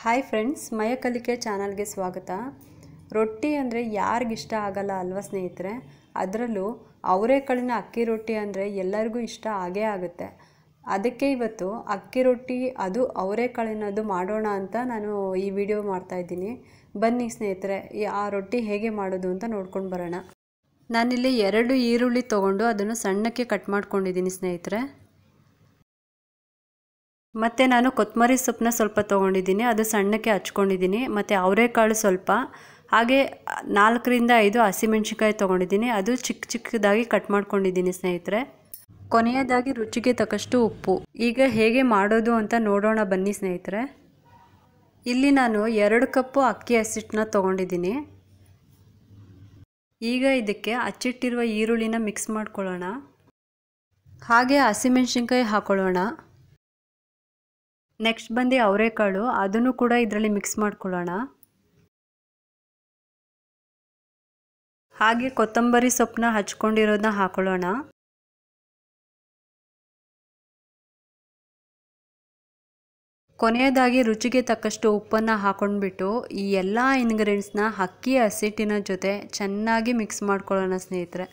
Hi friends, ಮಯ ಕಲಿಕೆ ಚಾನಲ್ಗೆ ಸ್ವಾಗತ. ರೊಟ್ಟಿ ಅಂದರೆ ಯಾರಿಗಿಷ್ಟ ಆಗಲ್ಲ ಅಲ್ವಾ ಸ್ನೇಹಿತರೆ? ಅದರಲ್ಲೂ ಅವರೆಕಾಳಿನ ಅಕ್ಕಿ ರೊಟ್ಟಿ ಅಂದರೆ ಎಲ್ಲರಿಗೂ ಇಷ್ಟ ಆಗೇ ಆಗುತ್ತೆ. ಅದಕ್ಕೆ ಇವತ್ತು ಅಕ್ಕಿ ರೊಟ್ಟಿ ಅದು ಅವರೆಕಾಳಿನದು ಮಾಡೋಣ ಅಂತ ನಾನು ಈ ವಿಡಿಯೋ ಮಾಡ್ತಾಯಿದ್ದೀನಿ. ಬನ್ನಿ ಸ್ನೇಹಿತರೆ, ಆ ರೊಟ್ಟಿ ಹೇಗೆ ಮಾಡೋದು ಅಂತ ನೋಡ್ಕೊಂಡು ಬರೋಣ. ನಾನಿಲ್ಲಿ 2 ಈರುಳ್ಳಿ ತೊಗೊಂಡು ಅದನ್ನು ಸಣ್ಣಕ್ಕೆ ಕಟ್ ಮಾಡ್ಕೊಂಡಿದ್ದೀನಿ ಸ್ನೇಹಿತರೆ. ಮತ್ತು ನಾನು ಕೊತ್ತಂಬರಿ ಸೊಪ್ಪನ್ನ ಸ್ವಲ್ಪ ತೊಗೊಂಡಿದ್ದೀನಿ, ಅದು ಸಣ್ಣಕ್ಕೆ ಹಚ್ಕೊಂಡಿದ್ದೀನಿ. ಮತ್ತು ಅವರೆಕಾಳು ಸ್ವಲ್ಪ, ಹಾಗೆ 4 ರಿಂದ 5 ಹಸಿಮೆಣ್ಸಿನ್ಕಾಯಿ ತೊಗೊಂಡಿದ್ದೀನಿ, ಅದು ಚಿಕ್ಕದಾಗಿ ಕಟ್ ಮಾಡ್ಕೊಂಡಿದ್ದೀನಿ ಸ್ನೇಹಿತರೆ. ಕೊನೆಯದಾಗಿ ರುಚಿಗೆ ತಕ್ಕಷ್ಟು ಉಪ್ಪು. ಈಗ ಹೇಗೆ ಮಾಡೋದು ಅಂತ ನೋಡೋಣ ಬನ್ನಿ ಸ್ನೇಹಿತರೆ. ಇಲ್ಲಿ ನಾನು 2 ಕಪ್ಪು ಅಕ್ಕಿ ಹಸಿಟ್ಟನ್ನ ತೊಗೊಂಡಿದ್ದೀನಿ. ಈಗ ಇದಕ್ಕೆ ಹಚ್ಚಿಟ್ಟಿರುವ ಈರುಳ್ಳಿನ ಮಿಕ್ಸ್ ಮಾಡ್ಕೊಳ್ಳೋಣ. ಹಾಗೆ ಹಸಿಮೆಣ್ಸಿನ್ಕಾಯಿ ಹಾಕೊಳ್ಳೋಣ. ನೆಕ್ಸ್ಟ್ ಬಂದು ಅವರೆಕಾಳು, ಅದನ್ನು ಕೂಡ ಇದರಲ್ಲಿ ಮಿಕ್ಸ್ ಮಾಡ್ಕೊಳ್ಳೋಣ. ಹಾಗೆ ಕೊತ್ತಂಬರಿ ಸೊಪ್ಪನ್ನ ಹಚ್ಕೊಂಡಿರೋದನ್ನ ಹಾಕೊಳ್ಳೋಣ. ಕೊನೆಯದಾಗಿ ರುಚಿಗೆ ತಕ್ಕಷ್ಟು ಉಪ್ಪನ್ನು ಹಾಕೊಂಡ್ಬಿಟ್ಟು ಈ ಎಲ್ಲ ಇಂಗ್ರೀಡಿಯೆಂಟ್ಸ್ನ ಅಕ್ಕಿ ಹಸಿಟ್ಟಿನ ಜೊತೆ ಚೆನ್ನಾಗಿ ಮಿಕ್ಸ್ ಮಾಡ್ಕೊಳ್ಳೋಣ ಸ್ನೇಹಿತರೆ.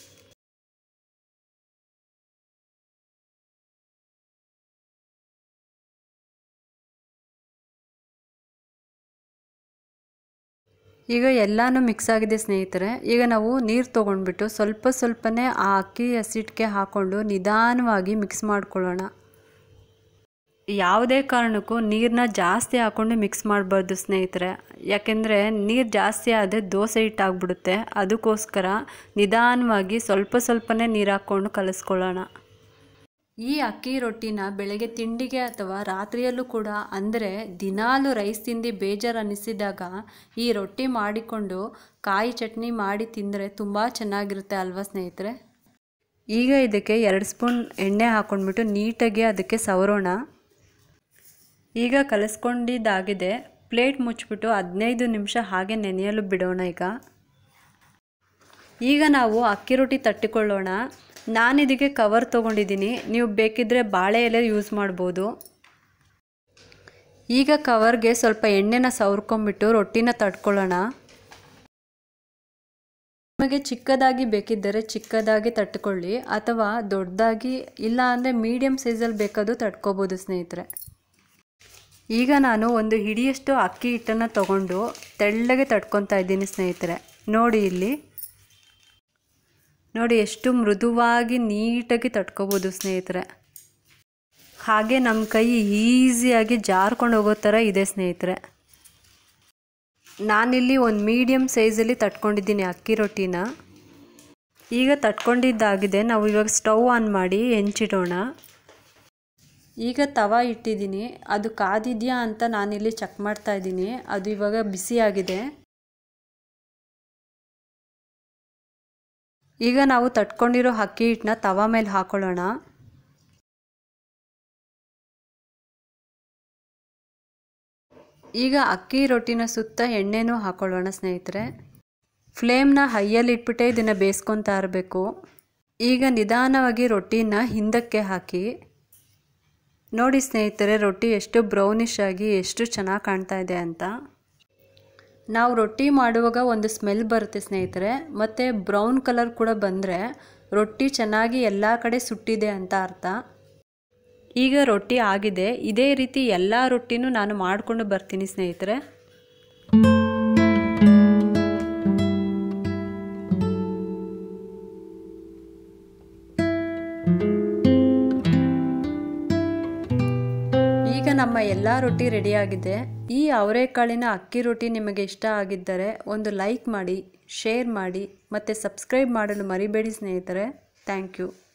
ಈಗ ಎಲ್ಲನೂ ಮಿಕ್ಸ್ ಆಗಿದೆ ಸ್ನೇಹಿತರೆ. ಈಗ ನಾವು ನೀರು ತೊಗೊಂಡ್ಬಿಟ್ಟು ಸ್ವಲ್ಪನೇ ಆ ಅಕ್ಕಿ ಹಸಿಟ್ಟಿಗೆ ಹಾಕ್ಕೊಂಡು ನಿಧಾನವಾಗಿ ಮಿಕ್ಸ್ ಮಾಡ್ಕೊಳ್ಳೋಣ. ಯಾವುದೇ ಕಾರಣಕ್ಕೂ ನೀರನ್ನ ಜಾಸ್ತಿ ಹಾಕ್ಕೊಂಡು ಮಿಕ್ಸ್ ಮಾಡಬಾರ್ದು ಸ್ನೇಹಿತರೆ, ಯಾಕೆಂದರೆ ನೀರು ಜಾಸ್ತಿ ಆದರೆ ದೋಸೆ ಹಿಟ್ಟಾಗ್ಬಿಡುತ್ತೆ. ಅದಕ್ಕೋಸ್ಕರ ನಿಧಾನವಾಗಿ ಸ್ವಲ್ಪನೇ ನೀರು ಹಾಕ್ಕೊಂಡು ಕಲಿಸ್ಕೊಳ್ಳೋಣ. ಈ ಅಕ್ಕಿ ರೊಟ್ಟಿನ ಬೆಳಗ್ಗೆ ತಿಂಡಿಗೆ ಅಥವಾ ರಾತ್ರಿಯಲ್ಲೂ ಕೂಡ, ಅಂದರೆ ದಿನಾಲೂ ರೈಸ್ ತಿಂದು ಬೇಜಾರು ಅನ್ನಿಸಿದಾಗ ಈ ರೊಟ್ಟಿ ಮಾಡಿಕೊಂಡು ಕಾಯಿ ಚಟ್ನಿ ಮಾಡಿ ತಿಂದರೆ ತುಂಬ ಚೆನ್ನಾಗಿರುತ್ತೆ ಅಲ್ವಾ ಸ್ನೇಹಿತರೆ? ಈಗ ಇದಕ್ಕೆ 2 ಸ್ಪೂನ್ ಎಣ್ಣೆ ಹಾಕ್ಕೊಂಡ್ಬಿಟ್ಟು ನೀಟಾಗಿ ಅದಕ್ಕೆ ಸವರೋಣ. ಈಗ ಕಲಿಸ್ಕೊಂಡಿದ್ದಾಗಿದೆ. ಪ್ಲೇಟ್ ಮುಚ್ಚಿಬಿಟ್ಟು 15 ನಿಮಿಷ ಹಾಗೆ ನೆನೆಯಲು ಬಿಡೋಣ. ಈಗ ನಾವು ಅಕ್ಕಿ ರೊಟ್ಟಿ ತಟ್ಟಿಕೊಳ್ಳೋಣ. ನಾನಿದಕ್ಕೆ ಕವರ್ ತೊಗೊಂಡಿದ್ದೀನಿ, ನೀವು ಬೇಕಿದ್ದರೆ ಬಾಳೆ ಎಲೆ ಯೂಸ್ ಮಾಡ್ಬೋದು. ಈಗ ಕವರ್ಗೆ ಸ್ವಲ್ಪ ಎಣ್ಣೆನ ಸವರ್ಕೊಂಡ್ಬಿಟ್ಟು ರೊಟ್ಟಿನ ತಟ್ಕೊಳ್ಳೋಣ. ನಿಮಗೆ ಚಿಕ್ಕದಾಗಿ ಬೇಕಿದ್ದರೆ ಚಿಕ್ಕದಾಗಿ ತಟ್ಕೊಳ್ಳಿ, ಅಥವಾ ದೊಡ್ಡದಾಗಿ, ಇಲ್ಲ ಅಂದರೆ ಮೀಡಿಯಮ್ ಸೈಜಲ್ಲಿ ಬೇಕಾದರೂ ತಟ್ಕೋಬೋದು ಸ್ನೇಹಿತರೆ. ಈಗ ನಾನು 1 ಹಿಡಿಯಷ್ಟು ಅಕ್ಕಿ ಹಿಟ್ಟನ್ನು ತಗೊಂಡು ತೆಳ್ಳಗೆ ತಟ್ಕೊತಾ ಇದ್ದೀನಿ ಸ್ನೇಹಿತರೆ. ನೋಡಿ ಇಲ್ಲಿ ನೋಡಿ ಎಷ್ಟು ಮೃದುವಾಗಿ ನೀಟಾಗಿ ತಟ್ಕೋಬೋದು ಸ್ನೇಹಿತರೆ. ಹಾಗೆ ನಮ್ಮ ಕೈ ಈಸಿಯಾಗಿ ಜಾರ್ಕೊಂಡು ಹೋಗೋ ಥರ ಇದೆ ಸ್ನೇಹಿತರೆ. ನಾನಿಲ್ಲಿ 1 ಮೀಡಿಯಮ್ ಸೈಜಲ್ಲಿ ತಟ್ಕೊಂಡಿದ್ದೀನಿ ಅಕ್ಕಿ ರೊಟ್ಟಿನ. ಈಗ ತಟ್ಕೊಂಡಿದ್ದಾಗಿದೆ. ನಾವು ಇವಾಗ ಸ್ಟವ್ ಆನ್ ಮಾಡಿ ಹೆಂಚಿಡೋಣ. ಈಗ ತವಾ ಇಟ್ಟಿದ್ದೀನಿ, ಅದು ಕಾದಿದೆಯಾ ಅಂತ ನಾನಿಲ್ಲಿ ಚೆಕ್ ಮಾಡ್ತಾ ಇದ್ದೀನಿ. ಅದು ಇವಾಗ ಬಿಸಿಯಾಗಿದೆ. ಈಗ ನಾವು ತಟ್ಕೊಂಡಿರೋ ಅಕ್ಕಿ ಹಿಟ್ಟನ್ನ ತವಾ ಮೇಲೆ ಹಾಕೊಳ್ಳೋಣ. ಈಗ ಅಕ್ಕಿ ರೊಟ್ಟಿನ ಸುತ್ತ ಎಣ್ಣೆನೂ ಹಾಕೊಳ್ಳೋಣ ಸ್ನೇಹಿತರೆ. ಫ್ಲೇಮ್ನ ಹೈಯಲ್ಲಿ ಇಟ್ಬಿಟ್ಟೆ ಇದನ್ನು ಬೇಯಿಸ್ಕೊತಾ ಇರಬೇಕು. ಈಗ ನಿಧಾನವಾಗಿ ರೊಟ್ಟಿನ ಹಿಂದಕ್ಕೆ ಹಾಕಿ. ನೋಡಿ ಸ್ನೇಹಿತರೆ, ರೊಟ್ಟಿ ಎಷ್ಟು ಬ್ರೌನಿಶ್ ಆಗಿ ಎಷ್ಟು ಚೆನ್ನಾಗಿ ಕಾಣ್ತಾ ಇದೆ ಅಂತ. ನಾವು ರೊಟ್ಟಿ ಮಾಡುವಾಗ ಒಂದು ಸ್ಮೆಲ್ ಬರುತ್ತೆ ಸ್ನೇಹಿತರೆ, ಮತ್ತು ಬ್ರೌನ್ ಕಲರ್ ಕೂಡ ಬಂದರೆ ರೊಟ್ಟಿ ಚೆನ್ನಾಗಿ ಎಲ್ಲ ಕಡೆ ಸುಟ್ಟಿದೆ ಅಂತ ಅರ್ಥ. ಈಗ ರೊಟ್ಟಿ ಆಗಿದೆ. ಇದೇ ರೀತಿ ಎಲ್ಲ ರೊಟ್ಟಿನೂ ನಾನು ಮಾಡಿಕೊಂಡು ಬರ್ತೀನಿ ಸ್ನೇಹಿತರೆ. ಈಗ ನಮ್ಮ ಎಲ್ಲ ರೊಟ್ಟಿ ರೆಡಿಯಾಗಿದೆ. ಈ ಅವರೆಕಾಳಿನ ಅಕ್ಕಿ ರೊಟ್ಟಿ ನಿಮಗೆ ಇಷ್ಟ ಆಗಿದ್ದರೆ ಒಂದು ಲೈಕ್ ಮಾಡಿ, ಶೇರ್ ಮಾಡಿ, ಮತ್ತು ಸಬ್ಸ್ಕ್ರೈಬ್ ಮಾಡಲು ಮರಿಬೇಡಿ ಸ್ನೇಹಿತರೆ. Thank you.